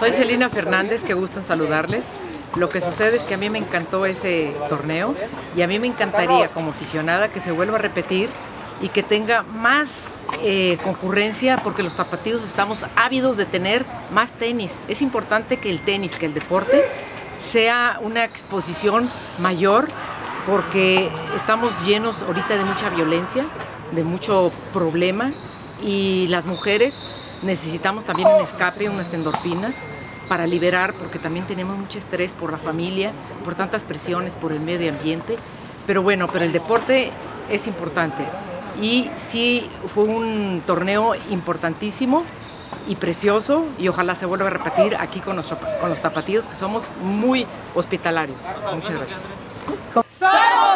Soy Celina Fernández, qué gusto en saludarles. Lo que sucede es que a mí me encantó ese torneo y a mí me encantaría como aficionada que se vuelva a repetir y que tenga más concurrencia, porque los tapatíos estamos ávidos de tener más tenis. Es importante que el tenis, que el deporte, sea una exposición mayor, porque estamos llenos ahorita de mucha violencia, de mucho problema, y las mujeres necesitamos también un escape, unas endorfinas para liberar, porque también tenemos mucho estrés por la familia, por tantas presiones, por el medio ambiente. Pero bueno, pero el deporte es importante. Y sí, fue un torneo importantísimo y precioso, y ojalá se vuelva a repetir aquí con los tapatíos, que somos muy hospitalarios. Muchas gracias.